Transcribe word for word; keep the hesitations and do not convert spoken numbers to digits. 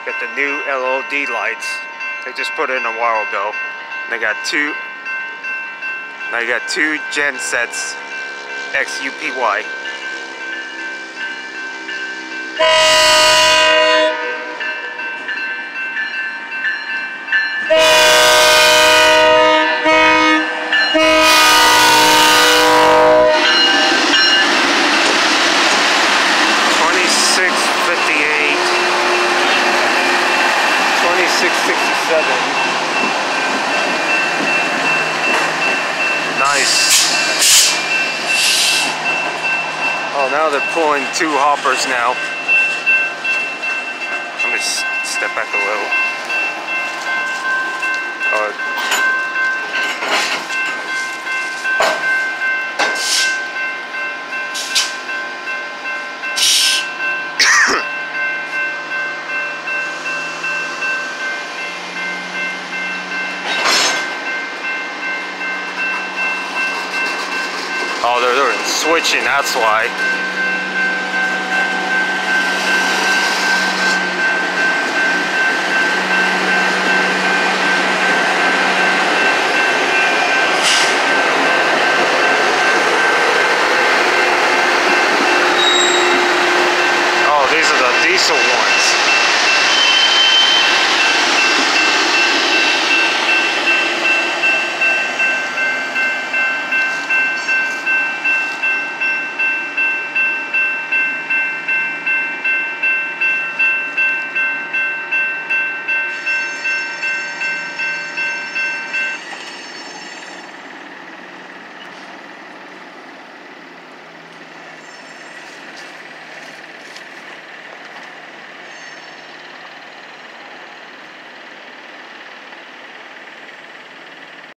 Got the new L O D lights. They just put in a while ago. They got two. Now you got two gensets, X U P Y. twenty-six fifty-eight, twenty-six sixty-seven. Nice. Oh, now they're pulling two hoppers now. Let me step back a little. Oh. Oh, they're, they're switching, that's why. Oh, these are the diesel ones.